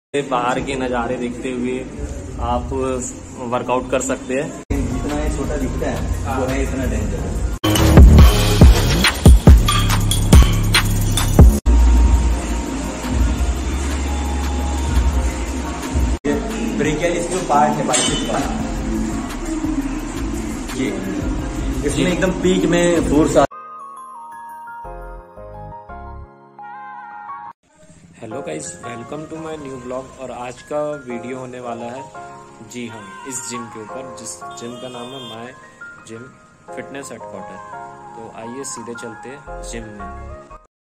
बाहर के नज़ारे देखते हुए आप वर्कआउट कर सकते हैं। जितना ये छोटा दिखता है वो है इतना डेंजर है। ब्रेकियलिस जो पार्ट है बाइसेप्स का, ये इसमें एकदम पीक में फोर्स आ। Hello guys, welcome to my new blog. और आज का वीडियो होने वाला है, जी हाँ, इस जिम के ऊपर, जिस जिम का नाम है माय जिम फिटनेस हेडक्वार्टर। तो आइए सीधे चलते हैं जिम में।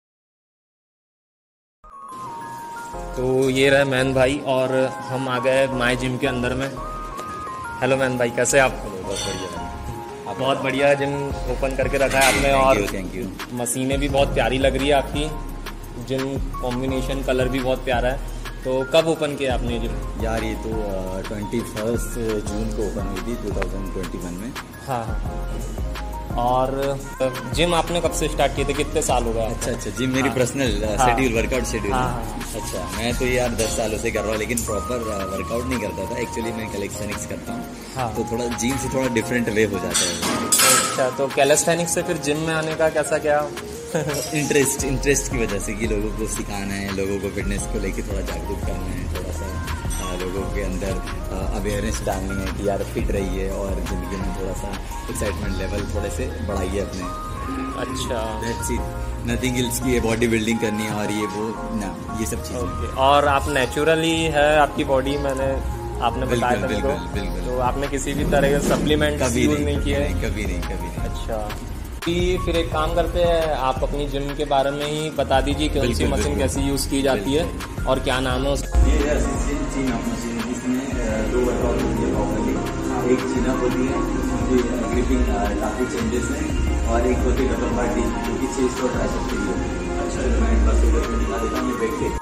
तो ये रहे मैन भाई और हम आ गए माय जिम के अंदर में। हेलो मैन भाई, कैसे आप? बहुत बढ़िया, बहुत बढ़िया जिम ओपन करके रखा है आपने। और थैंक यू। मशीनें भी बहुत प्यारी लग रही है आपकी। जिम कॉम्बिनेशन कलर भी बहुत प्यारा है। तो कब ओपन किया आपने जिम? यार ये तो 21 जून को ओपन हुई थी 2021 में। हाँ। और जिम आपने कब से स्टार्ट किए थे, कितने साल हो गए? अच्छा, जिम मेरी पर्सनल शेड्यूल, वर्कआउट शेड्यूल। हाँ। अच्छा, मैं तो यार 10 सालों से कर रहा हूँ, लेकिन प्रॉपर वर्कआउट नहीं करता था। एक्चुअली मैं कैलिस्थेनिक्स करता हूँ। हाँ। तो थोड़ा जिम से थोड़ा डिफरेंट वे हो जाता है। अच्छा, तो कैलिस्थेनिक्स से फिर जिम में आने का कैसा क्या? इंटरेस्ट की वजह से कि लोगों को सिखाना है, लोगों को फिटनेस को लेके थोड़ा जागरूक करना है, थोड़ा सा लोगों के अंदर अवेयरनेस डालनी है कि यार फिट रहिए और जिंदगी में थोड़ा सा एक्साइटमेंट लेवल थोड़े से बढ़ाइए अपने। अच्छा, दैट्स इट, नथिंग एल्स की बॉडी बिल्डिंग करनी है और ये वो ना, ये सब चीज़ें। ओके। और आप नेचुरली है आपकी बॉडी, आपने बताया था मेरे को। बिल्कुल। तो आपने किसी भी तरह के सप्लीमेंट यूज नहीं किए? कभी नहीं। अच्छा, फिर एक काम करते हैं, आप अपनी जिम के बारे में ही बता दीजिए कौन सी मशीन कैसे यूज की जाती है और क्या नाम है उसका। ये है चीन अप मशीन, जिसमें 2 वर्कआउट होती है प्रॉपर्ली। एक चीन अप होती है, उसमें ग्रिपिंग काफी चेंजेस हैं, और एक होती है डबल पार्टी जो कि चेस्ट और ट्राइसेप्स के लिए होती है। अच्छा, मैं एक बार से दिखा देता हूँ। ये बैक के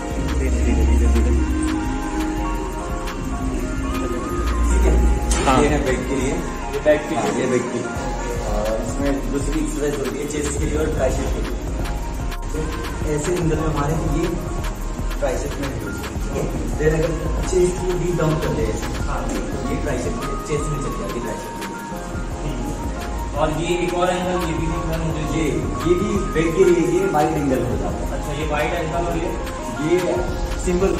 ये है बैक के लिए, ये बैक के लिए, ये बैक के लिए। इसमें दूसरी एक्सरसाइज होती है चेस्ट के लिए और ट्राइसेप के लिए। तो ऐसे अंदर में हमारे ये ट्राइसेप में देन अगर चेस्ट को डीप डाउन कर दे, हाँ, ये ट्राइसेप चेस्ट में चली जाती है ट्राइसेप। और ये एक और एंगल ये भी दिख रहा है मुझे, ये भी बैक के लिए ये वाइड एंगल हो जाता है। अच्छा, ये वाइड एंगल और ये सिंपल।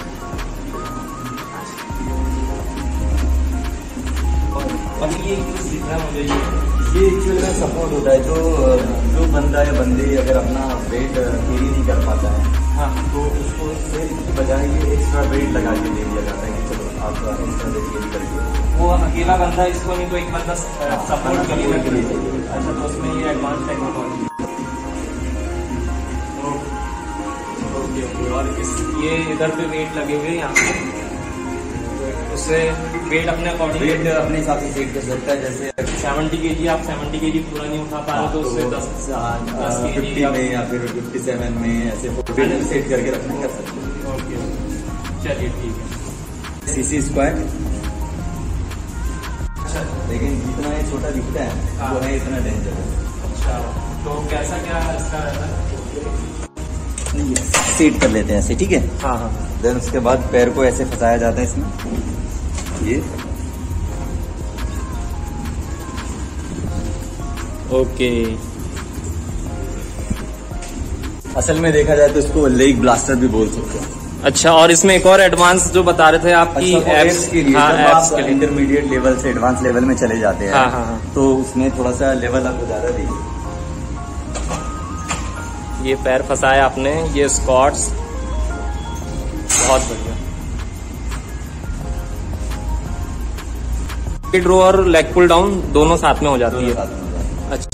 और ये दिख रहा है मुझे, ये एक्चुअल में सपोर्ट होता है। जो बंदा या बंदे अगर अपना वेट कैरी नहीं कर पाता है, हाँ, तो उसको इससे बजाय ये एक्स्ट्रा वेट लगा के दे दिया जाता है कि चलो आप एक्स्ट्रा वेट कैरी करके। वो अकेला बंदा इसको नहीं, तो एक बंदा सपोर्ट के लिए चाहिए। अच्छा, तो उसमें ये एडवांस टेक्नोलॉजी। ओके। और ये इधर पे वेट लगे हुए यहाँ पे, उससे वेट अपने अकॉर्डिंग वेट अपने हिसाब से सेट कर सकता है। जैसे 70 kg, आप 70 kg पूरा नहीं उठा पा रहे तो उससे 10 50 में या फिर 57 में ऐसे सेट करके रखना कर सकते हैं। ओके, चलिए ठीक है। CC squat. अच्छा, लेकिन जितना ये छोटा दिखता है वो है इतना डेंजर है। अच्छा, तो कैसा क्या इसका रहता है? सेट कर लेते हैं ऐसे, ठीक है। हाँ। देन उसके बाद पैर को ऐसे फंसाया जाता है इसमें, ये। ओके। असल में देखा जाए तो इसको लेग ब्लास्टर भी बोल सकते हैं। अच्छा, और इसमें एक और एडवांस जो बता रहे थे आपकी एप्स के लिए। हाँ, जब एप्स आप इंटरमीडिएट लेवल से एडवांस लेवल में चले जाते हैं, हाँ। तो उसमें थोड़ा सा लेवल आपको ज्यादा देखिए। ये पैर फंसाया आपने, ये स्क्वाट्स, बहुत बढ़िया। लेग रो और लेग पुल डाउन दोनों साथ में हो जाती है। अच्छा,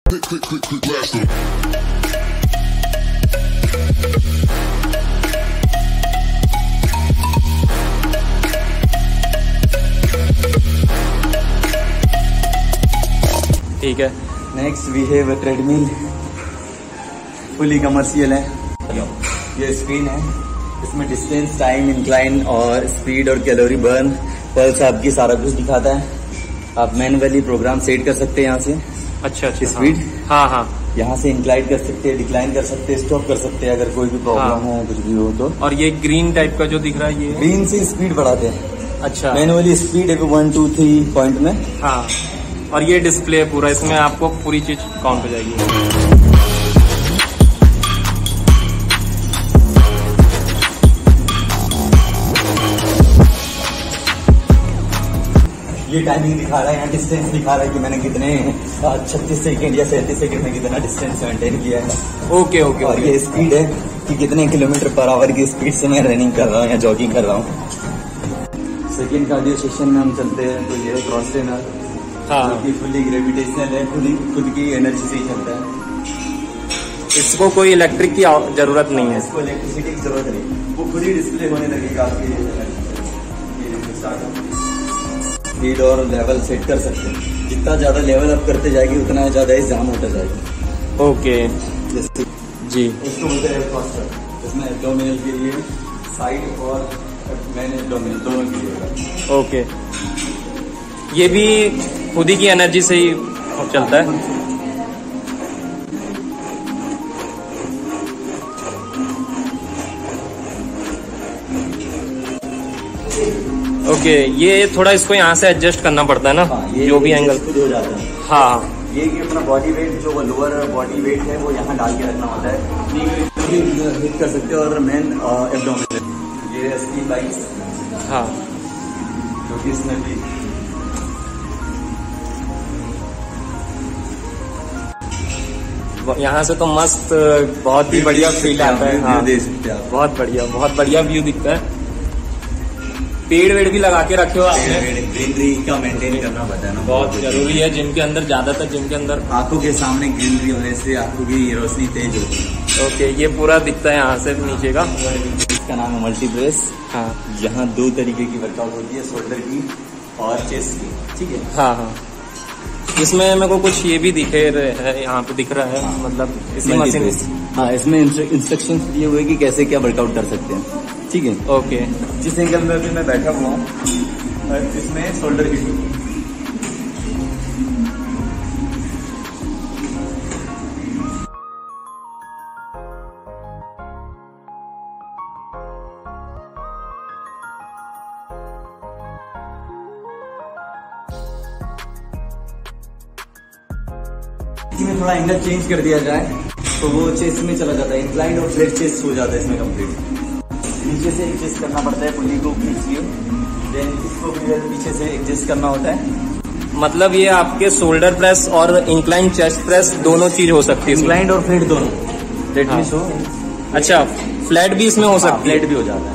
ठीक है। Next we have treadmill, fully commercial है। ये स्क्रीन है, इसमें डिस्टेंस, टाइम, इंक्लाइन और स्पीड और कैलोरी बर्न, पल्स आपकी सारा कुछ दिखाता है। आप मैनुअली प्रोग्राम सेट कर सकते हैं यहाँ से। अच्छा, स्पीड। हाँ। यहाँ से इंक्लाइन कर सकते हैं, डिक्लाइन कर सकते हैं, स्टॉप कर सकते हैं अगर कोई भी प्रॉब्लम हो, कुछ भी हो तो। और ये ग्रीन टाइप का जो दिख रहा है, ये ग्रीन से स्पीड बढ़ाते हैं। अच्छा, मैनुअली स्पीड है 1 2 3 पॉइंट में। हाँ, और ये डिस्प्ले पूरा, इसमें आपको पूरी चीज काउंट हो जाएगी। ये टाइमिंग दिखा रहा है, यहाँ डिस्टेंस दिखा रहा है कि मैंने कितने 36 सेकंड या 37 सेकंड में कितना डिस्टेंस मेंटेन किया है। Okay okay. और ये स्पीड है कि कितने किलोमीटर पर आवर की स्पीड से मैं रनिंग कर रहा हूँ या जॉगिंग कर रहा हूँ। सेकेंड कार्डियो सेशन में हम चलते हैं तो ये है क्रॉस ट्रेनर। हाँ, जो फुली ग्रेविटेशनल है, खुद की एनर्जी से ही चलता है। इसको कोई इलेक्ट्रिक की जरूरत नहीं है। इसको इलेक्ट्रिसिटी की जरूरत नहीं, वो खुद ही डिस्प्ले होने लगेगा आपकी। स्पीड और लेवल सेट कर सकते हैं, जितना ज्यादा लेवल अप करते जाएगी उतना ज्यादा ही जाम होता जाएगा। ओके जैसे जी, इसको बोलते हैं फास्टर। इसमें एब्डोमिनल के लिए साइड और मैन एब्डोमिनल दोनों के लिए होगा। ओके, ये भी खुद ही की एनर्जी से ही चलता है। ओके, ये थोड़ा इसको यहाँ से एडजस्ट करना पड़ता है ना। हाँ, ये जो भी एंगल खुद हो जाता है। हाँ, ये कि अपना बॉडी वेट जो लोअर बॉडी वेट है वो यहाँ डाल के रखना होता है। हिट कर सकते हो। और मेन एब्डोमिनल ये स्पीड बाइक्स। हाँ, जो कि इसमें भी यहाँ से तो मस्त बहुत ही बढ़िया फील आता है। हाँ, दे सकते हैं आप। बहुत बढ़िया व्यू दिखता है। पेड़ वेड़ भी लगा के रखे हो आपने। ग्रीनरी का मेंटेन करना पड़ता है ना, बहुत जरूरी है जिम के अंदर, ज्यादातर जिम के अंदर। आंखों के सामने ग्रीनरी होने से आंखों की रोशनी तेज होती है। ओके, ये पूरा दिखता है यहाँ से नीचे का। इसका नाम है मल्टी प्रेस। हाँ यहाँ 2 तरीके की वर्कआउट होती है, शोल्डर की और चेस्ट की। ठीक है। हाँ हाँ, इसमें मेरे को कुछ ये भी दिखे है, यहाँ पे दिख रहा है, मतलब इसी मशीन। हाँ, इसमें इंस्ट्रक्शन दिए हुए कि कैसे क्या वर्कआउट कर सकते हैं। ठीक है। ओके, जिस एंगल में अभी मैं बैठा हुआ हूँ इसमें शोल्डर की में थोड़ा एंगल चेंज कर दिया जाए तो वो चेस्ट में चला जाता है। इंक्लाइंड और फ्लैट चेस्ट हो जाता है इसमें कंप्लीट। नीचे से एडजस्ट करना पड़ता है पुली को खींचिए, देन इसको भी पीछे से एडजस्ट करना होता है। मतलब ये आपके शोल्डर प्रेस और इंक्लाइन चेस्ट प्रेस दोनों चीज हो सकती है। इंक्लाइंड और फ्लैट दोनों। Let me show. अच्छा, फ्लैट भी इसमें हो सकती है। फ्लैट भी हो जाता है।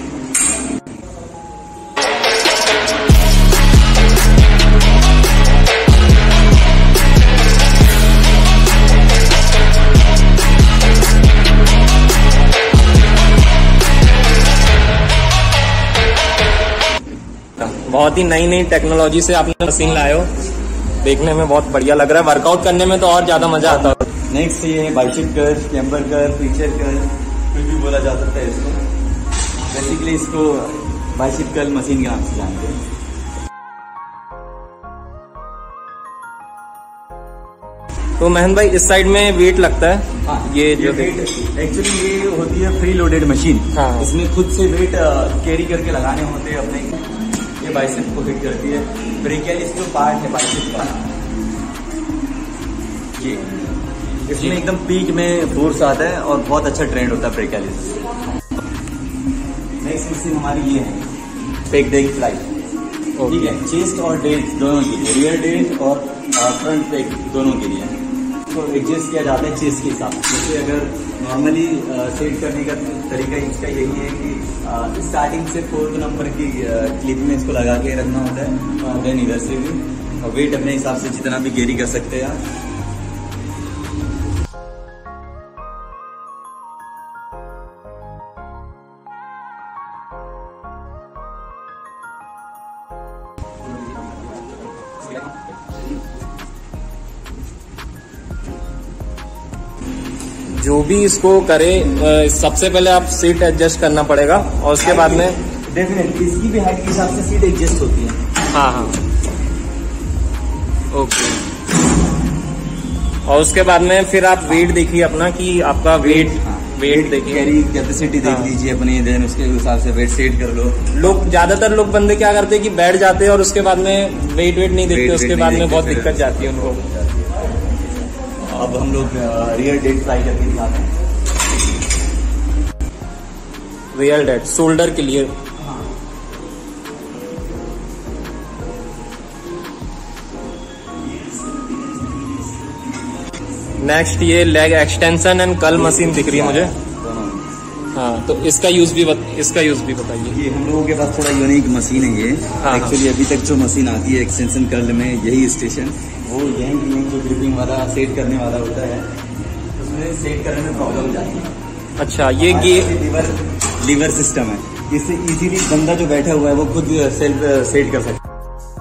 बहुत ही नई नई टेक्नोलॉजी से आपने मशीन लाए हो, देखने में बहुत बढ़िया लग रहा है। वर्कआउट करने में तो और ज्यादा मजा आता है। नेक्स्ट ये है bicep curl, camber curl, picture curl, कुछ भी बोला जा सकता है इसको। बेसिकली इसको बाइसेप कर्ल मशीन के नाम से जानते हैं। तो महेंद्र भाई, इस साइड में वेट लगता है। हाँ, ये जो वेट एक्चुअली ये होती है फ्री लोडेड मशीन। हाँ, इसमें खुद से वेट कैरी करके लगाने होते हैं अपने। ये बाइसेप को हिट करती है। ब्रेकियालिस जो पार्ट है बाइसेप का, ये इसमें एकदम पीक में फोर्स आता है और बहुत अच्छा ट्रेंड होता है ब्रेकियालिस। नेक्स्ट मशीन हमारी ये है पेक डेक फ्लाई। ठीक है, चेस्ट और डेट दोनों के लिए, रियर डेट और फ्रंट पेक दोनों के लिए तो एडजस्ट किया जाता है चेस्ट के हिसाब से। जैसे अगर नॉर्मली सेट करने का तरीका इसका यही है कि स्टार्टिंग से 4th नंबर की क्लिप में इसको लगा के रखना होता है। देन इधर से भी वेट अपने हिसाब से जितना भी कैरी कर सकते हैं आप। जो भी इसको करे, सबसे पहले आप सीट एडजस्ट करना पड़ेगा और उसके बाद में डेफिनेटली इसकी भी हाइट के हिसाब से सीट एडजस्ट होती है। हाँ हाँ, ओके। और उसके बाद में फिर आप वेट देखिए अपना कि आपका वेट देखिए, कैरी कैपेसिटी देख लीजिए अपनी, देन उसके हिसाब से वेट सेट कर लो। लोग ज्यादातर लोग बंदे क्या करते हैं कि बैठ जाते हैं और उसके बाद में वेट नहीं देखते, उसके बाद में बहुत दिक्कत जाती है उनको। अब हम लोग रियल डेड ट्राई करके दिखाते हैं। रियल डेड शोल्डर के लिए। नेक्स्ट ये leg extension and curl machine दिख रही है मुझे। हाँ, तो इसका यूज भी बताइए। ये हम लोगों के पास थोड़ा यूनिक मशीन है ये। एक्चुअली अभी तक जो मशीन आती है एक्सटेंशन कर्ल में, यही स्टेशन वो यही जो ग्रिपिंग वाला सेट करने वाला होता है, उसमें सेट करने में प्रॉब्लम जाती है। अच्छा, ये लीवर सिस्टम है, इससे इजीली बंदा जो बैठा हुआ है वो खुद सेल्फ सेट कर सकता है।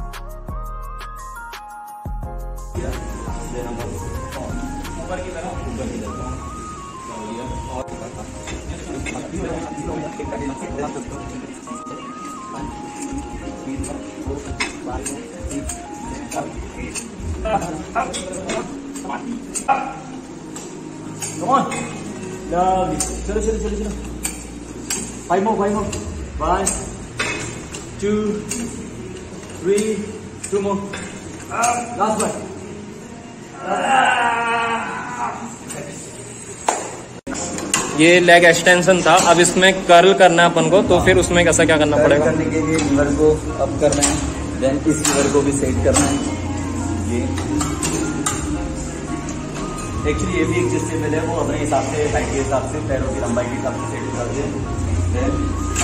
चलो 5 more 1 2 3 2 more लास्ट वन। ये लेग एक्सटेंशन था, अब इसमें कर्ल करना है अपन को, तो फिर उसमें कैसा क्या करना पड़ेगा? करने के लिए लीवर को अप करना है, देन इस लीवर को भी सेट करना है। ये एक्चुअली ये भी एक एडजस्टेबल है, वो अपने हिसाब से हाइट के हिसाब से, पैरों की लंबाई के हिसाब से सेट करते हैं। देन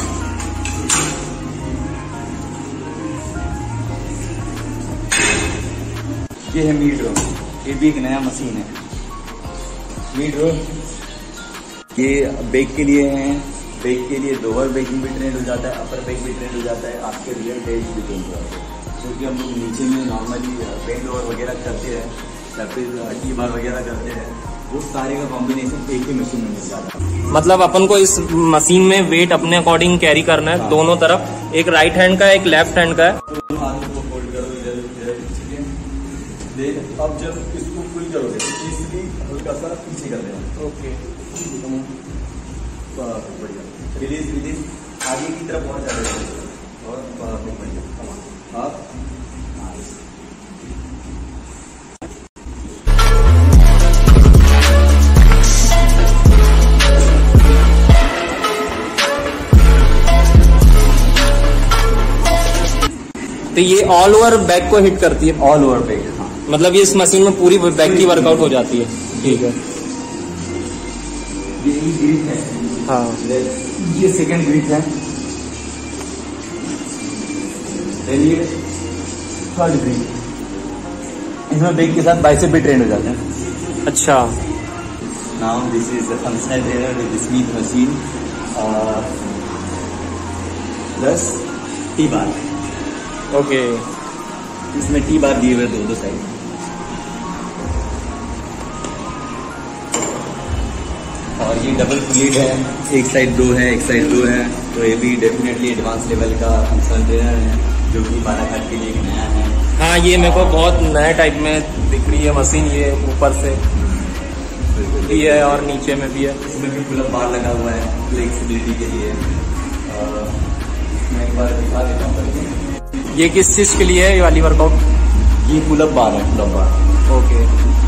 ये है मीड रो, ये भी एक नया मशीन है। मीड रो ये बैक के लिए है, बैक के लिए लोअर बैकिंग भी ट्रेंड हो जाता है, अपर बैक भी ट्रेंड हो जाता है, आपके रियर डेड भी ट्रेंड हो जाता है। क्योंकि हम लोग नीचे में नॉर्मली बेंड ओवर वगैरह करते हैं या फिर टी बार वगैरह करते हैं, वो सारे का कॉम्बिनेशन एक ही मशीन में मिल जाता है। मतलब अपन को इस मशीन में वेट अपने अकॉर्डिंग कैरी करना है। दोनों तरफ, एक राइट हैंड का एक लेफ्ट हैंड का है। तो हाथों को फोल्ड करो इधर उधर, ठीक है। अब जब इसको फुल करोगे इसलिए हल्का सा पीछे कर देना। ओके, बढ़िया। रिलीज आगे की तरफ पहुंच जाएगा और बढ़िया। आप तो ये ऑल ओवर बैक को हिट करती है? ऑल ओवर बैक, हाँ। मतलब ये इस मशीन में पूरी बैक की वर्कआउट हो जाती है। ठीक है, ये ग्रिप है। हाँ, ये सेकंड ग्रिप है, ये थर्ड ग्रिप। इसमें बैक के साथ बाइसेप भी ट्रेंड हो जाते हैं। अच्छा। Now this is the functional trainer with Smith machine plus T bar. Okay, इसमें टी बार दिए हुए दो साइड। और ये डबल पुलीड है, एक साइड 2 है, एक साइड 2 है, तो ये भी डेफिनेटली एडवांस लेवल का फंक्शनल ट्रेनर है, जो कि बालाघाट के लिए एक नया है। हाँ, ये मेरे को बहुत नया टाइप में दिख रही है मशीन। ये ऊपर से भी है और नीचे में भी है। इसमें भी पुल अप बार लगा हुआ है फ्लेक्सिबिलिटी के लिए। मैं एक बार दिखा देता हूँ करके। ये किस चीज के लिए है ये वाली वर्कआउट? ये पुल अप बार है, पुल अप बार। ओके,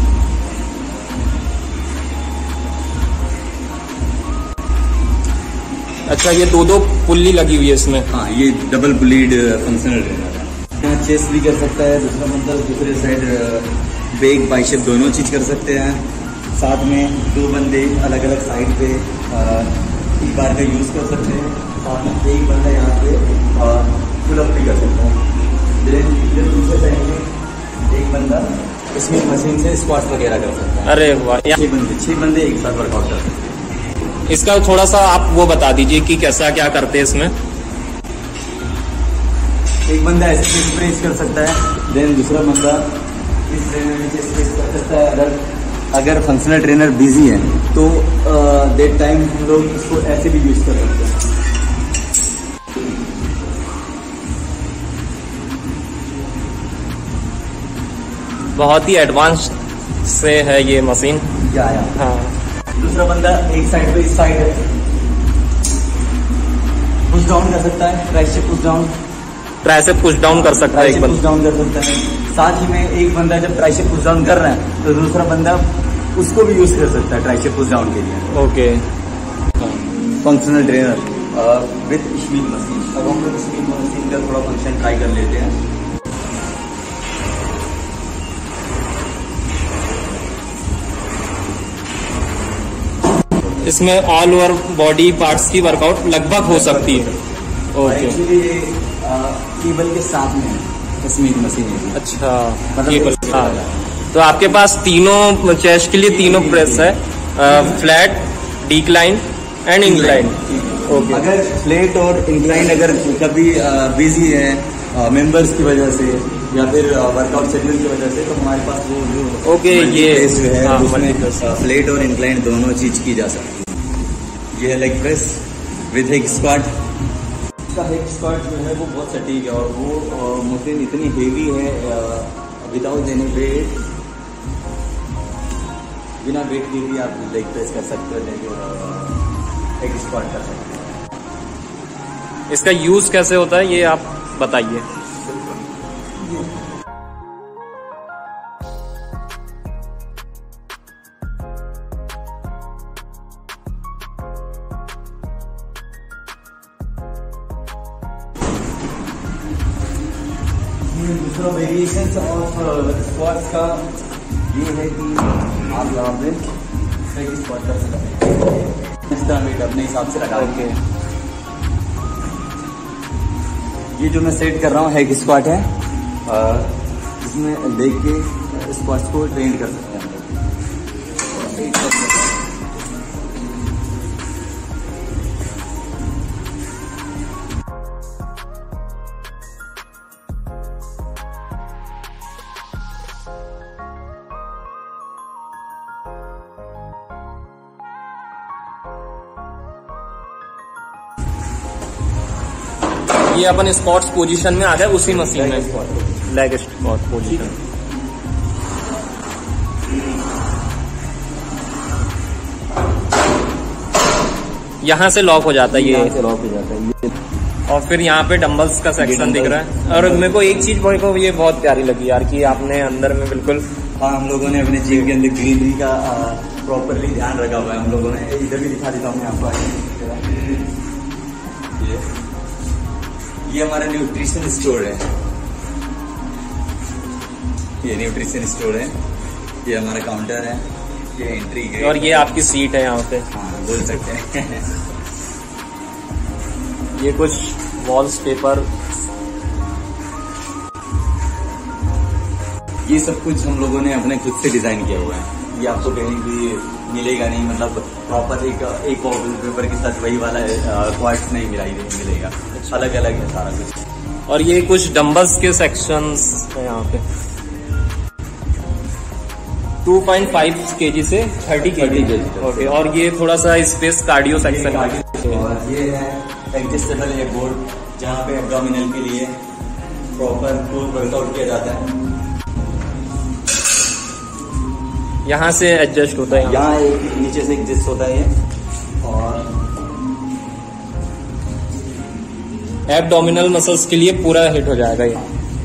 अच्छा, ये दो पुल्ली लगी हुई है इसमें? हाँ, ये डबल पुलीड फंक्शनल ट्रेनर है। यहाँ चेस्ट भी कर सकता है, दूसरा मतलब दूसरे साइड बैक बाइसेप दोनों चीज कर सकते हैं। साथ में 2 बंदे अलग अलग साइड पे टी बार का यूज कर सकते हैं। साथ में एक बंदा यहाँ पे पुल अप भी कर सकता है। इधर दूसरे साइड में एक बंदा इसमें मशीन से स्क्वाट वगैरह कर सकता है। अरे वाह, 6 बंदे एक साथ वर्कआउट कर सकते हैं। इसका थोड़ा सा आप वो बता दीजिए कि कैसा क्या करते हैं इसमें? एक बंदा ऐसे चेस्ट प्रेस कर सकता है, देन दूसरा बंदा इस ट्रेनर में चेस्ट प्रेस कर सकता है। अगर फंक्शनल ट्रेनर बिजी है तो दैट टाइम हम लोग इसको ऐसे भी यूज कर सकते हैं। बहुत ही एडवांस से है ये मशीन। या हाँ। दूसरा बंदा एक साइड पे, इस साइड पुश डाउन कर सकता है, tricep push down, tricep push down कर सकता है एक पुश डाउन कर सकता है। साथ ही में एक बंदा जब ट्राइसेप पुश डाउन कर रहा है तो दूसरा बंदा उसको भी यूज कर सकता है ट्राइसेप पुश डाउन के लिए। Okay. Functional trainer with Smith machine. अब हम लोग स्मीथ मशीन का थोड़ा फंक्शन ट्राई कर लेते हैं। इसमें ऑल ओवर बॉडी पार्ट्स की वर्कआउट लगभग हो सकती है। ओके। एक्चुअली ये केबल के साथ में है स्मीथ मशीन है। अच्छा, मतलब केबल। हाँ, तो आपके पास तीनों चेस्ट के लिए तीनों प्रेस है, flat, decline and incline. Okay. अगर फ्लैट और इंक्लाइन अगर कभी बिजी है मेंबर्स की वजह से या फिर वर्कआउट शेड्यूल की वजह से, तो हमारे पास वो जो ओके ये है हाँ, उसमें फ्लैट और इंक्लाइन दोनों चीज की जा सकती है। ये है leg press with hip squat. इसका हिप स्क्वाट जो है वो बहुत सटीक है और वो मशीन इतनी हेवी है, विदाउट एनी वेट, बिना वेट के भी आप लेग प्रेस कर सकते हो, हिप स्क्वाट कर सकते हो। इसका यूज कैसे होता है ये आप बताइए। दूसरा वेरिएशन ऑफ स्क्वाट्स का ये है कि आप यहाँ पे स्क्वाट कर सकते हैं, इसका वेट अपने हिसाब से लगा के। ये जो मैं सेट कर रहा हूँ हैक स्क्वाट है, इसमें देख के स्क्वाट्स को ट्रेन कर सकते हैं। ये अपन स्क्वाट्स पोजीशन में आ गए उसी मशीन में, लेग स्क्वाट पोजीशन। यहाँ से लॉक हो जाता है, ये लॉक हो जाता है ये। और फिर यहाँ पे डंबल्स का सेक्शन दिख रहा है। और मेरे को एक चीज को ये बहुत प्यारी लगी यार कि आपने अंदर में बिल्कुल, हाँ, हम लोगों ने अपने जिम के अंदर ग्रीनरी का प्रॉपरली ध्यान रखा हुआ है। हम लोगों ने इधर भी दिखा देता हूँ मैं आपको। ये हमारा न्यूट्रिशन स्टोर है, ये न्यूट्रिशन स्टोर है, ये हमारा काउंटर है, ये एंट्री गेट, और ये आपकी सीट है यहाँ पे। हाँ, बोल सकते हैं। ये कुछ वॉल्स पेपर, ये सब कुछ हम लोगों ने अपने खुद से डिजाइन किया हुआ है। ये आपको कहीं भी मिलेगा नहीं, मतलब प्रॉपर एक वॉल पेपर के साथ वही वाला क्वार्ट्स नहीं मिलेगा, अलग अलग है सारा कुछ। और ये कुछ डंबल्स के सेक्शंस है यहाँ पे, 2.5 kg से 30 kg। ओके। और ये थोड़ा सा स्पेस कार्डियो सेक्शन है। और ये है एडजस्टेबल है बोर्ड, जहाँ पे एब्डोमिनल के लिए प्रॉपर कोर वर्कआउट किया जाता है। यहाँ से एडजस्ट होता है, यहाँ एक नीचे से एडजस्ट होता है ये। और एब्डोमिनल मसल्स के लिए पूरा हिट हो जाएगा ये।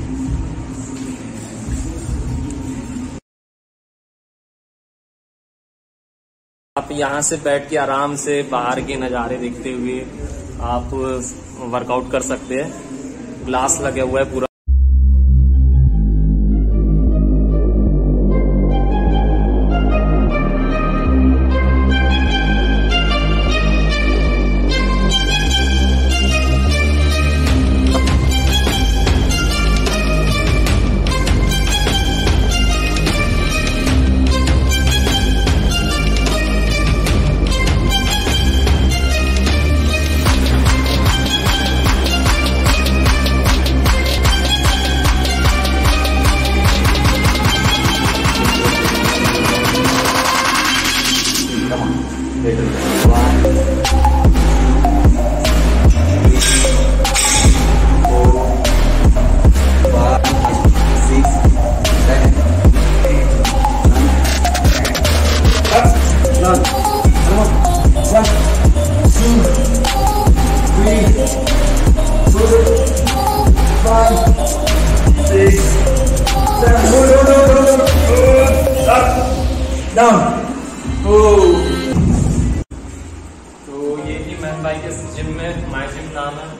आप यहाँ से बैठ के आराम से बाहर के नज़ारे देखते हुए आप वर्कआउट कर सकते हैं। ग्लास लगे हुआ है पूरा।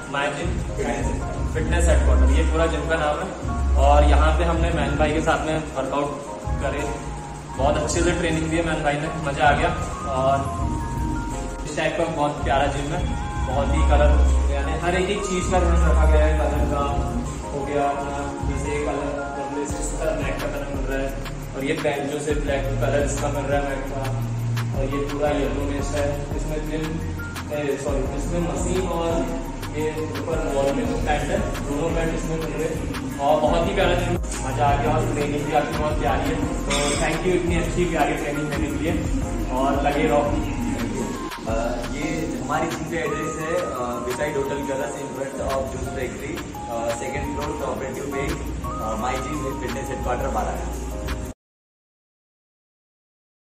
माय जिम फिटनेस हेडक्वार्टर, ये पूरा जिम का नाम है। और यहाँ पे हमने मैन भाई के साथ में वर्कआउट करे, बहुत अच्छे से ट्रेनिंग दी है मैन भाई ने, मजा आ गया। और इस टाइप का बहुत प्यारा जिम है, बहुत ही कलर यानी हर एक चीज का ध्यान रखा गया है। कलर का हो गया अपना, जैसे कलर नेक का कलर मिल रहा है, और ये पैंट जो से ब्लैक कलर इसका मिल रहा है नेक का, और ये पूरा येलो मेश है। इसमें इसमें मशीन और ये ऊपर वॉल में जो पैंट है, दोनों पैंट इसमें मिल रहे, और बहुत ही प्यारा जिम, मजा आ गया। और ट्रेनिंग भी आपकी बहुत प्यारी है, तो थैंक यू इतनी अच्छी प्यारी ट्रेनिंग देने के लिए, और लगे रहो। ये हमारी जिम का एड्रेस है beside hotel Colours in front of juice bakery, second floor, cooperative bank, my gym fitness headquarter Balaghat.